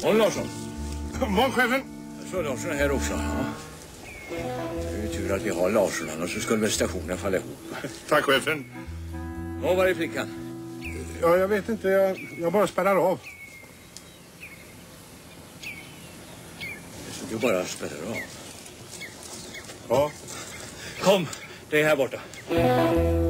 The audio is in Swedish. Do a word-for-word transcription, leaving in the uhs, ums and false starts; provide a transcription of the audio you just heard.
Morgon Larsson. Morgon chefen. Jag så Larsson är här också. Ja. Det är ju tur att vi har Larsson, annars så skulle väl stationen falla ihop. Tack chefen. Ja, var är flickan? Ja, jag vet inte. Jag, jag bara spärrar av. Så du bara spärrar av? Ja. Kom, det är här borta.